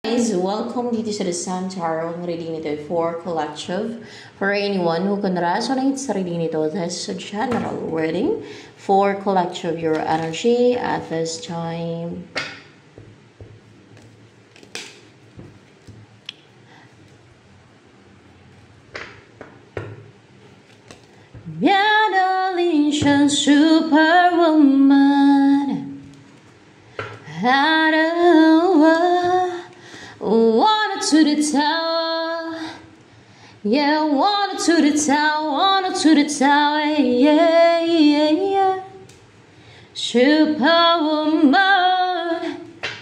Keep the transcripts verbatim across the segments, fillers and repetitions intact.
Guys, welcome dito sa The Sun Tarot. Ang reading nito ay for collective. For anyone who can resonate sa reading nito, this is a general reading for collective your energy at this time. Mianolian superwoman out of wanted to the tower, yeah, wanted to the tower, wanted to the tower, yeah, yeah, yeah. Superwoman.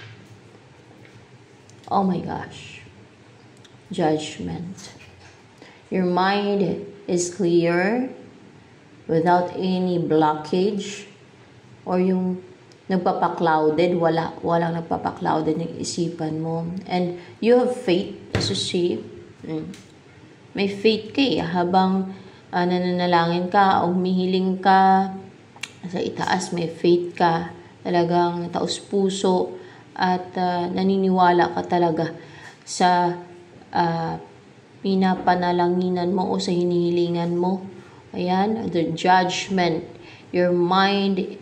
Oh my gosh. Judgment. Your mind is clear without any blockage or yung nagpapa-clouded, wala, walang nagpapa-clouded ng isipan mo. And you have faith, as you see. Mm. May faith ka eh, habang uh, nananalangin ka o humihiling ka sa itaas, may faith ka. Talagang taos puso at uh, naniniwala ka talaga sa uh, pinapanalanginan mo o sa hinihilingan mo. Ayan, the judgment. Your mind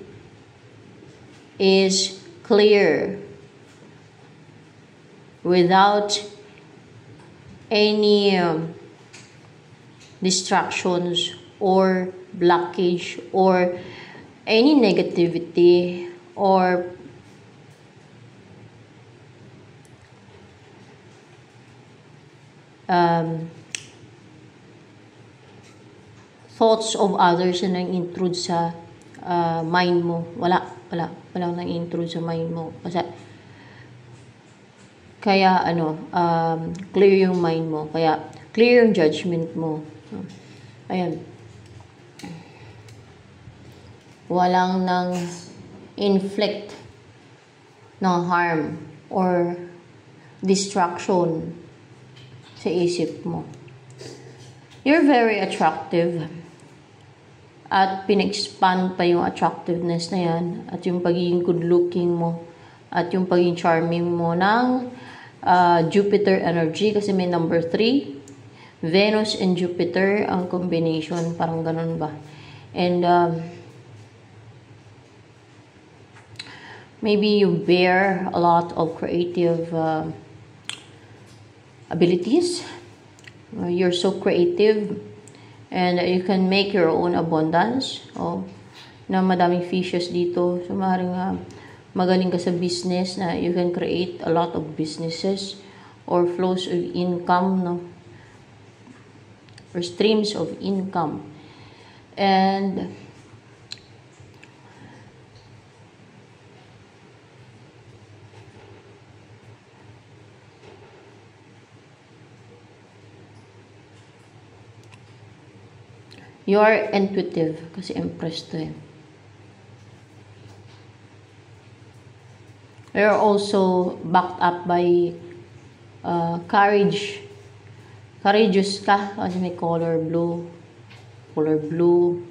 is clear without any um, distractions or blockage or any negativity or um, thoughts of others na nang-intrude sa uh, mind mo. Wala. Wala, walang nang-intrude sa mind mo. Kasi, kaya, ano, um, clear yung mind mo. Kaya, clear yung judgment mo. Ayan. Walang nang inflict ng harm or distraction sa isip mo. You're very attractive. At pin-expand pa yung attractiveness na yan at yung pagiging good looking mo at yung pagiging charming mo ng uh, Jupiter energy kasi may number three. Venus and Jupiter ang combination, parang ganun ba. And um, maybe you bear a lot of creative uh, abilities. Uh, you're so creative. And you can make your own abundance. Oh, na madaming fishes dito. So, maaaring uh, magaling ka sa business na you can create a lot of businesses or flows of income, no? Or streams of income. And you are intuitive kasi impressed to eh. You're also backed up by uh, courage. Courageous ka kasi may color blue. Color blue.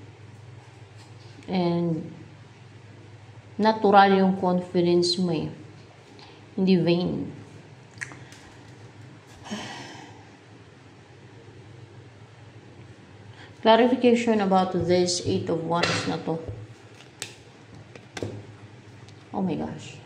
And natural yung confidence mo eh. Hindi vain. Clarification about this Eight of Wands na to. Oh my gosh.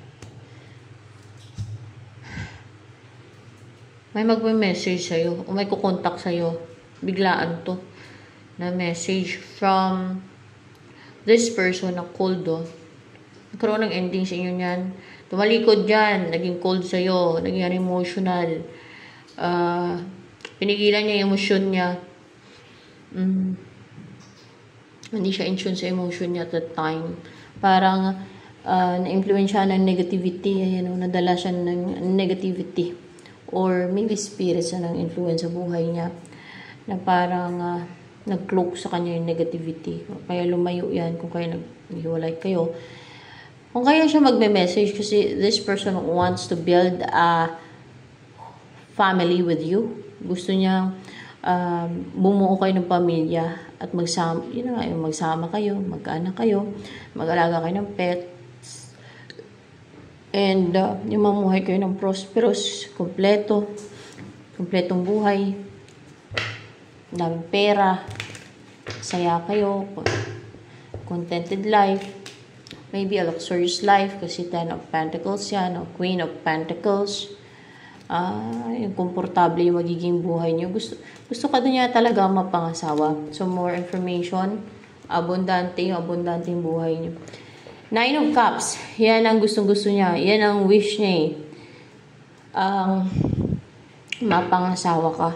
May magme-message sa'yo o may kukontak sa'yo. Biglaan to. Na message from this person na cold oh. Nagkaroon ng ending sa inyo niyan. Tumalikod dyan. Naging cold sa'yo. Naging emotional. Uh, pinigilan niya yung emosyon niya. Mm. Hindi siya in tune sa emotion niya at that time. Parang uh, na-influence siya ng negativity. Ayan, o, nadala siya ng negativity. Or maybe spirit siya ng influence sa buhay niya. Na parang uh, nag-cloak sa kanya yung negativity. Kaya lumayo yan kung kaya nag-hiwalay kayo. Kung kaya siya magme-message kasi this person wants to build a family with you. Gusto niya um, bumuo kayo ng pamilya at magsama, yun na nga, yung magsama kayo, mag-anak kayo, mag-alaga kayo ng pets, And uh, yung mamuhay kayo ng prosperous, kompleto, kompletong buhay, daming pera, saya kayo, contented life, maybe a luxurious life kasi Ten of Pentacles yan, o Queen of Pentacles. Ah, yung komportable yung magiging buhay nyo. Gusto, gusto ka niya talaga mapangasawa. So, more information, abundante yung abundante yung buhay nyo. Nine of Cups, yan ang gustong-gusto niya. Yan ang wish niya eh. Ang um, mapangasawa ka.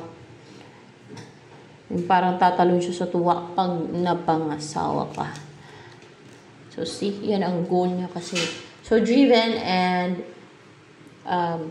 Yung parang tatalon siya sa tuwa pag napangasawa ka. So, see, yan ang goal niya kasi. So, driven and um,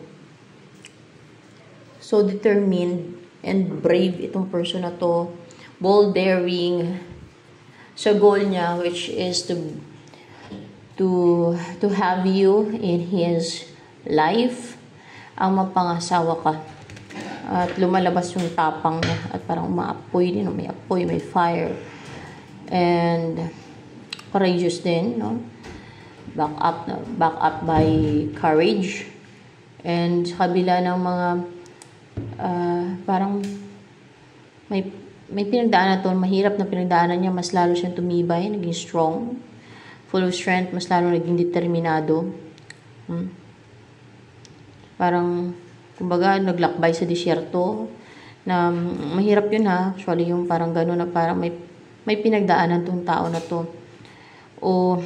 so determined and brave itong person na to. Bold, daring. So, goal niya, which is to to to have you in his life, ang mapangasawa ka. At lumalabas yung tapang niya. At parang umaapoy din. May apoy, may fire. And courageous din, no? Back up, back up by courage. And sa kabila ng mga uh, parang may may pinagdaanan to, mahirap na pinagdaanan niya, mas lalo siyang tumibay, naging strong, full of strength, mas lalo naging determinado. Hmm? Parang, kumbaga, naglakbay sa disyerto, na mahirap yun ha, actually yung parang gano'n na parang may, may pinagdaanan tong tao na to. O,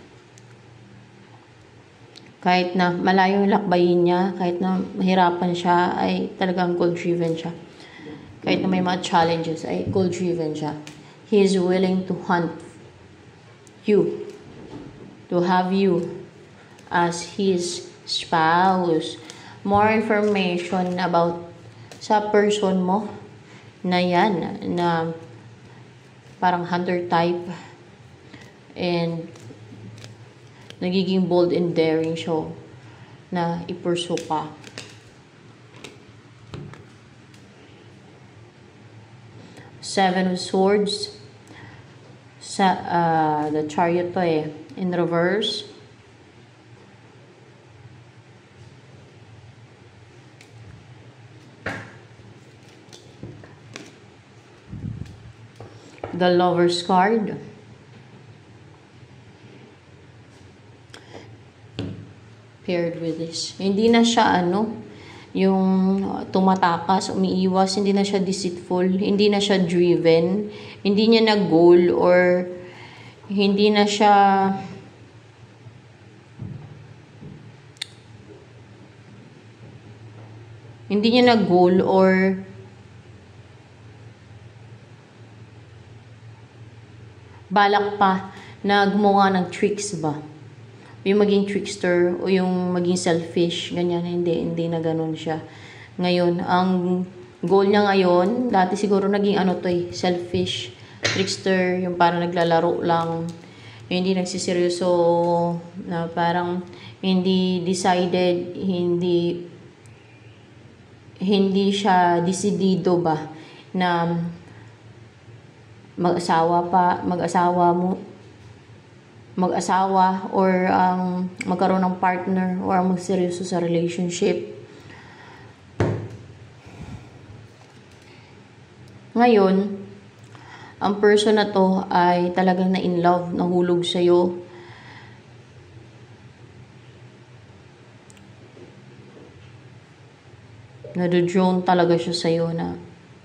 kahit na malayo yung lakbayin niya, kahit na mahirapan siya, ay talagang goal-driven siya. Kahit na may mga challenges, ay goal-driven siya. He is willing to hunt you, to have you as his spouse. More information about sa person mo na yan, na parang hunter type, and nagiging bold and daring siya na i-pursue ka. Seven of Swords. Sa, uh, the Chariot to eh. In reverse. The Lover's card. Paired with this. Hindi na siya ano, yung tumatakas, umiiwas, hindi na siya deceitful, hindi na siya driven, hindi niya na goal or hindi na siya hindi niya na goal or balak pa na gumawa ng tricks ba? Yung maging trickster o yung maging selfish, ganyan, hindi, hindi na ganun siya. Ngayon, ang goal niya ngayon, dati siguro naging ano to eh, selfish, trickster, yung parang naglalaro lang, yung hindi nagsiseryoso, na parang hindi decided, hindi, hindi siya decidido ba, na mag-asawa pa, mag-asawa mo, mag-asawa or um, magkaroon ng partner or magseryoso sa relationship. Ngayon, ang person na to ay talagang na in love, nahulog sa'yo. Nado-drone talaga siya sa'yo na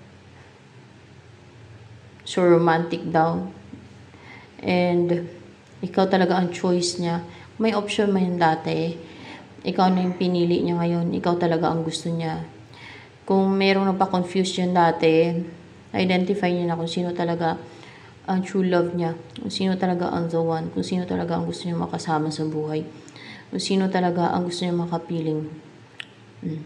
so romantic daw. And ikaw talaga ang choice niya. May option man dati. Ikaw na yung pinili niya ngayon. Ikaw talaga ang gusto niya. Kung merong nagpa-confuse yun dati, identify niya na kung sino talaga ang true love niya. Kung sino talaga ang the one. Kung sino talaga ang gusto niya makasama sa buhay. Kung sino talaga ang gusto niya makapiling. Hmm.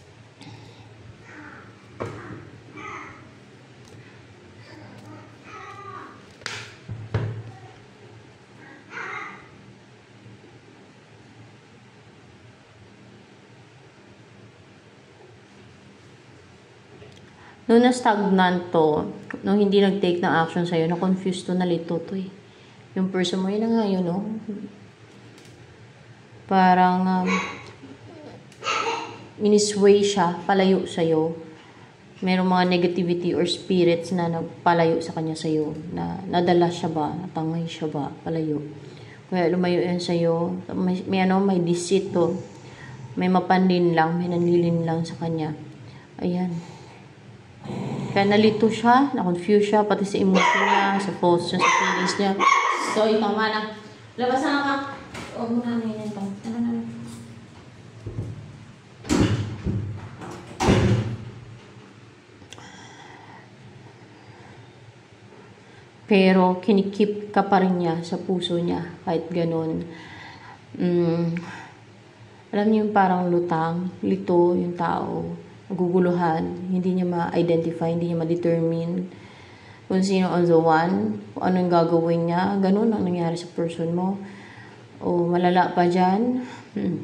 Nung na-stagnant to, nung hindi nag-take ng action sa'yo, na-confused to, nalito to eh. Yung person mo, yun na nga yun, no? Parang um, minisway siya, palayo sa'yo. Merong mga negativity or spirits na nagpalayo sa kanya sa'yo. Na nadala siya ba? Natangay siya ba? Palayo. Kaya lumayo yan sa'yo. May, may ano, may deceit to. May mapanlin lang, may nanlilin lang sa kanya. Ayan. Kaya nalito siya, na-confuse siya, pati sa emotion niya, sa thoughts niya, sa feelings niya. So, tama na. Labas na ka. O, muna na yun ito. Ano na na. Pero, kinikip ka pa rin niya sa puso niya. Kahit ganun. Mm, alam niyo yung parang lutang, lito yung tao. Naguguluhan. Hindi niya ma-identify, hindi niya ma-determine kung sino ang the one, kung ano yung gagawin niya. Ganun ang nangyari sa person mo. O malala pa dyan. Hmm.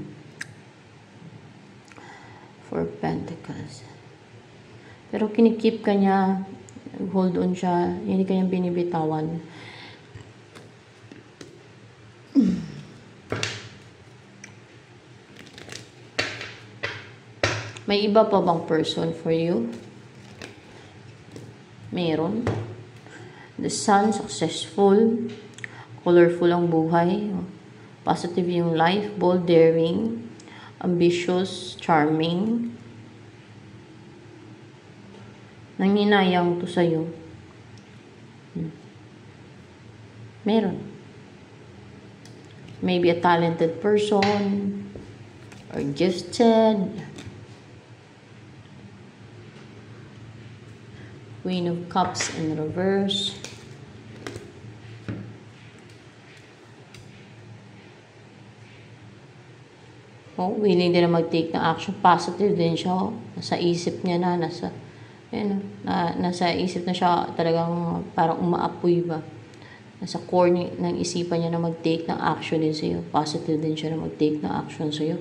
Four Pentacles. Pero kinikip ka niya, hold on siya, hindi kanyang binibitawan. May iba pa bang person for you? Meron. The Sun, successful, colorful ang buhay, positive yung life, bold, daring, ambitious, charming. Nanginayang to sa'yo. Hmm. Meron. Maybe a talented person or gifted. Queen of Cups in reverse. Oh, willing din na mag-take ng action. Positive din siya. Oh. Nasa isip niya na, nasa Ayan, na, nasa isip na siya talagang parang umaapoy ba. Nasa core ni, ng isipan niya na mag-take ng action din sa'yo. Positive din siya na mag-take ng action sa'yo.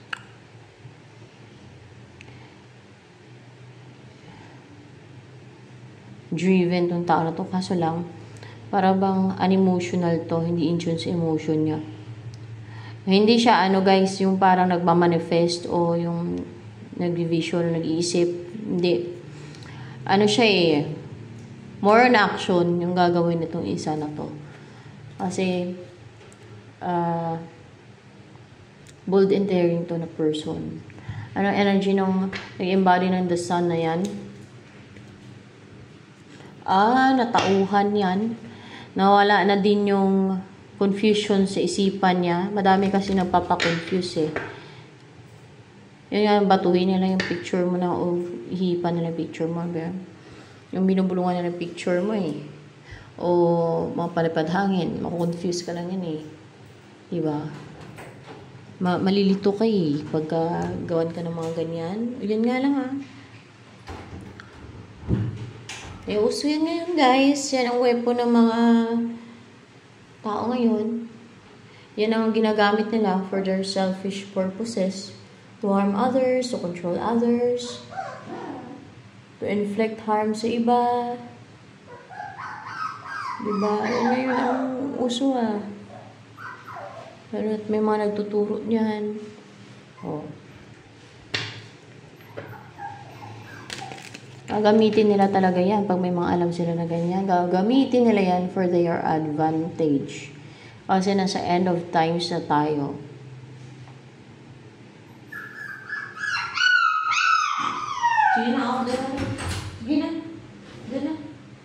Driven tong tao na to. Kaso lang, para bang unemotional to. Hindi in tune sa emotion niya. Hindi siya ano guys, yung parang nagmamanifest o yung nag-vision, nag-iisip. Hindi. Ano siya eh, more on action yung gagawin nitong isa na to. Kasi, uh, bold and daring to na person. Anong energy nung nag-embody ng the Sun na yan? Ah, natauhan yan. Nawala na din yung confusion sa isipan niya. Madami kasi nagpapakonfuse eh. Yun nga, batuhin nila yung picture mo na o ihipan nila yung picture mo. Ba? Yung binubulungan nila yung picture mo eh. O mga palipad hangin. Makukonfuse ka lang yan eh. Diba? Ma malilito ka eh. Pagka gawan ka ng mga ganyan. Yan nga lang ah. Eh, uso yan ngayon guys. Yan ang weapon ng mga tao ngayon. Yan ang ginagamit nila for their selfish purposes. To harm others, to control others, to inflict harm sa iba. Diba? Ano yun ang uso ah. Pero at may mga nagtuturo niyan. Oh. Gagamitin nila talaga yan. Pag may mga alam sila na ganyan, gagamitin nila yan for their advantage. Kasi nasa end of times na tayo. Sige na, ako doon. Sige na. Doon na.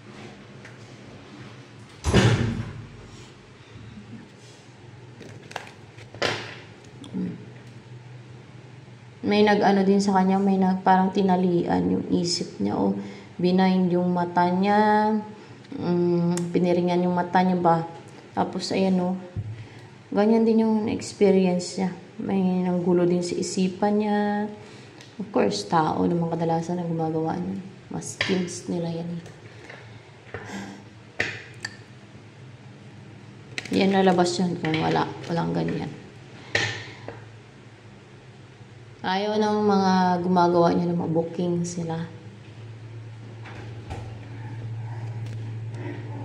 May nag-ano din sa kanya, may nag, parang tinalian yung isip niya. O, binind yung mata niya. Um, piniringan yung mata niya ba. Tapos, ayan o. Ganyan din yung experience niya. May nanggulo din sa isipan niya. Of course, tao naman kadalasan na gumagawa niya. Mas skills nila yan. Yan nalabas yun kung wala. Walang ganyan. Ayaw ng mga gumagawa niya ng mga booking sila.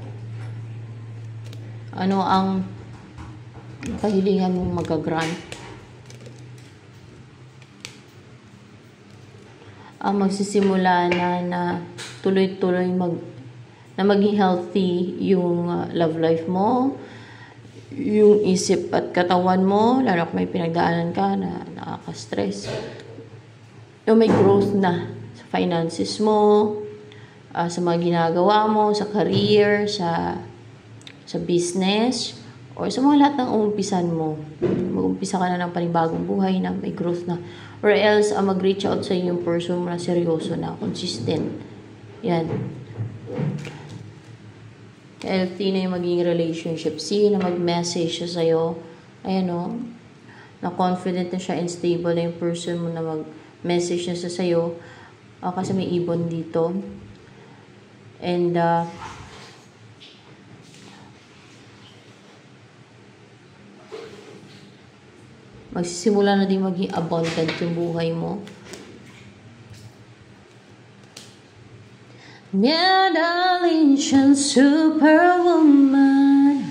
Ano ang kahilingan mong mag-grant? uh, magsisimula na na tuloy-tuloy mag na maging healthy yung uh, love life mo, yung isip at katawan mo, lalo kung may pinagdaanan ka na nakaka-stress. Yung may growth na sa finances mo, uh, sa mga ginagawa mo, sa career, sa sa business, or sa mga lahat ng umpisan mo. Mag-umpisa ka na ng panibagong buhay na may growth na. Or else, uh, mag-reach out sa yung person mo na seryoso na, consistent. Yan. Healthy na yung maging relationship. See na mag-message siya sa'yo. Ayan o. Na confident na siya and stable na yung person mo na mag-message niya sa sa'yo. Uh, kasi may ibon dito. And, uh, magsisimula na din maging abundant yung buhay mo. Medallion Superwoman.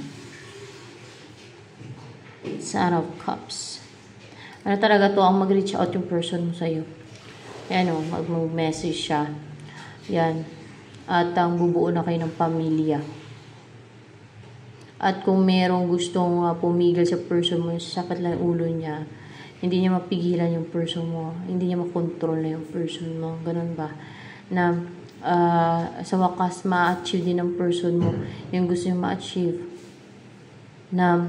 Son of Cups. Ano talaga to ang mag-reach out yung person mo sa'yo. Ayan o, mag-message siya. Yan. At ang bubuo na kayo ng pamilya. At kung merong gustong uh, pumigil sa person mo, sakit lang ulo niya, hindi niya mapigilan yung person mo, hindi niya makontrol na yung person mo. Ganun ba? Na uh, sa wakas, ma-achieve din ng person mo yung gusto niya ma-achieve. Na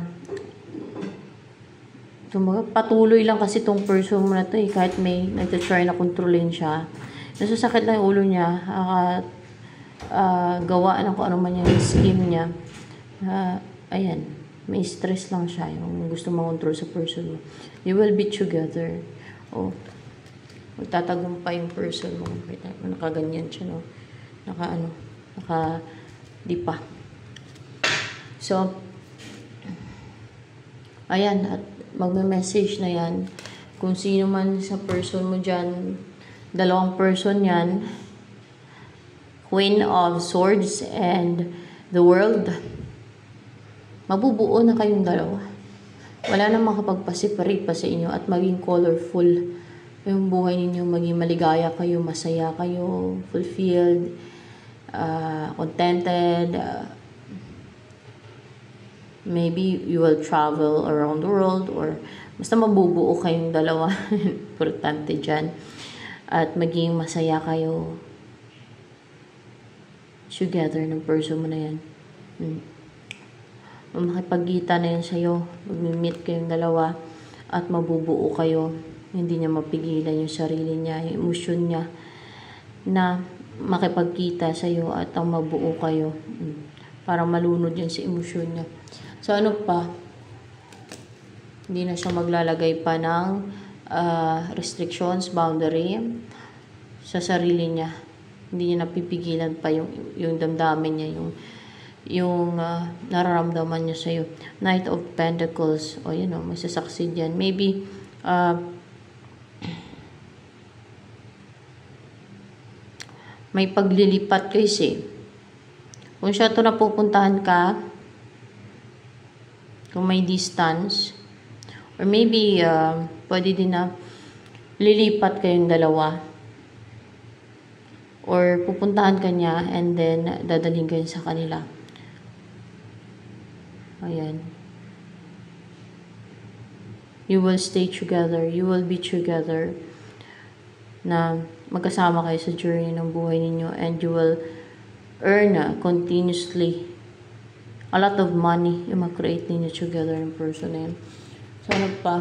tumaga, patuloy lang kasi tong person mo na to eh, kahit may nagtatry na kontrolin siya. Nasasakit lang yung ulo niya, uh, uh, gawa ng kung ano man yung scheme niya. Uh, ayan, may stress lang siya yung gusto makontrol sa person mo. You will be together. Oh, magtatagumpay yung person mo. Nakaganyan siya, no? Naka, ano, naka, di pa. So, ayan, at magme-message na yan. Kung sino man sa person mo dyan, dalawang person yan, Queen of Swords and the World, mabubuo na kayong dalawa. Wala na makapagpa-separate pa sa inyo at maging colorful yung buhay ninyo, maging maligaya kayo, masaya kayo, fulfilled, uh, contented. Uh, maybe you will travel around the world or basta mabubuo kayong dalawa. Importante dyan. At maging masaya kayo together ng person mo na yan. Hmm. Makipagkita na yan sa'yo, mag-meet kayong dalawa at mabubuo kayo. Hindi niya mapigilan yung sarili niya, yung emosyon niya na makipagkita sa'yo at ang mabuo kayo. Para malunod yan sa emosyon niya. So ano pa? Hindi na siya maglalagay pa ng uh, restrictions, boundary sa sarili niya. Hindi niya napipigilan pa yung, yung damdamin niya, yung yung uh, nararamdaman niya sa'yo. Knight of Pentacles. O, yun o, may sasucceed yan. Maybe, uh, may paglilipat kasi. Kung siya ito napupuntahan ka, kung may distance, or maybe, uh, pwede din na lilipat kayong dalawa. Or pupuntahan ka niya and then dadalhin kayo sa kanila. Ayan. You will stay together. You will be together. Na magkasama kayo sa journey ng buhay ninyo and you will earn uh, continuously a lot of money yung mag-create ninyo together ng person na yun. So, ano pa?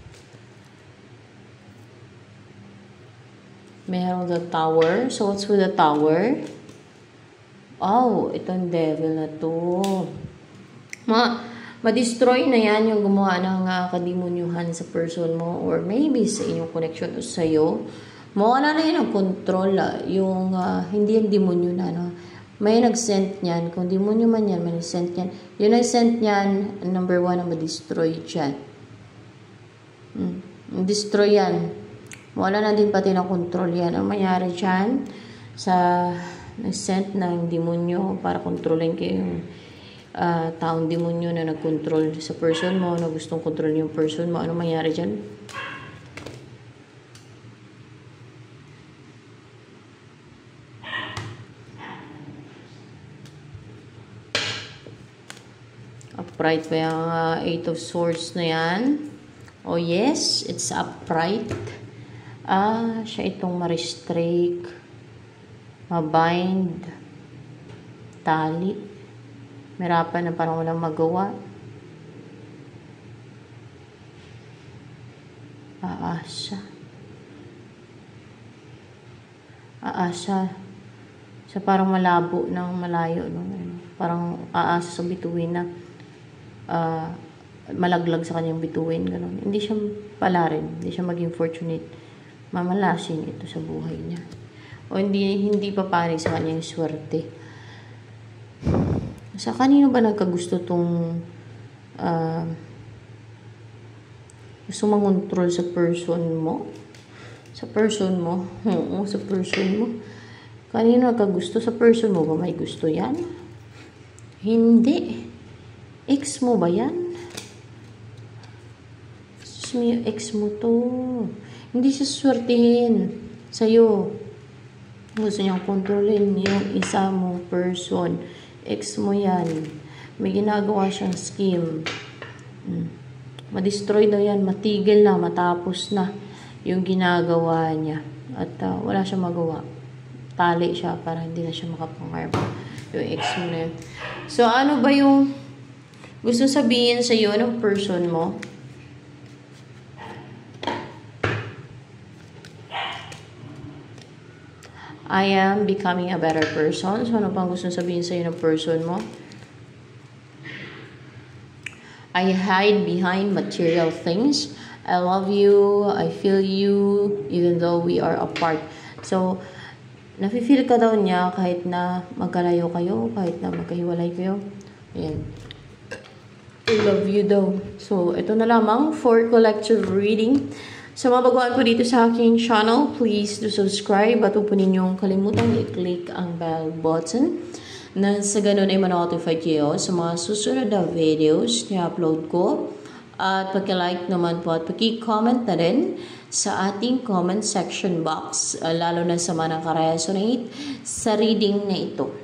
Meron the Tower. So, what's with the Tower? Oh, itong devil na to. Ma, ma-destroy na yan yung gumawa ng uh, kademonyuhan sa person mo or maybe sa inyong connection o sa'yo. Mawala na yan ang control. Uh, yung uh, hindi yung demonyo na. No? May nag-send niyan. Kung demonyo man yan, may nag-send niyan. Yung nag-send niyan, number one na ma-destroy dyan. Hmm. Destroy yan. Mawala na din pati ng control yan. Ang mayari dyan sa nag-send ng demonyo para kontrolin kayo yung Uh, taong demonyo na nag-control sa person mo, na gustong kontrol yung person mo, ano mangyari dyan? upright ba yung uh, Eight of Swords na yan? Oh yes, it's upright. Ah, siya itong ma-restrict, ma-bind, tali. Merapan na parang walang magawa. Aasa. Aasa. Sa parang malabo ng malayo. No? Parang aasa sa bituin na uh, malaglag sa kanyang bituin. Ganun. Hindi siya pala rin. Hindi siya maging fortunate. Mamalasin ito sa buhay niya. O hindi, hindi pa pari sa kanyang swerte. Sa kanino ba nagkagusto tong uh, gusto mangontrol sa person mo? Sa person mo? Oo, sa person mo. Kanino nagkagusto? Sa person mo ba may gusto yan? Hindi. Ex mo ba yan? Excuse me, ex mo to. Hindi siya swertihin sa'yo. Gusto niyang kontrolin yung isa mong person. Ex mo yan. May ginagawa siyang scheme. Hmm. Ma-destroy daw yan. Matigil na. Matapos na yung ginagawa niya. At uh, wala siyang magawa. Tali siya para hindi na siya makapangarap. Yung ex mo na yun. So, ano ba yung gusto sabihin sa iyo ng person mo? I am becoming a better person. So, ano pang gusto sabihin sa iyo ng person mo? I hide behind material things. I love you. I feel you. Even though we are apart. So, nafe-feel ka daw niya kahit na magkalayo kayo, kahit na magkahiwalay kayo. Ayan. I love you daw. So, ito na lamang for collective reading. Sa mga baguhan po dito sa aking channel, please do subscribe at huwag po ninyong kalimutan i-click ang bell button na sa ganun ay ma-notify kayo sa mga susunod na videos na upload ko. At pag-like naman po at pag-comment na rin sa ating comment section box, uh, lalo na sa mga nakaresonate sa reading na ito.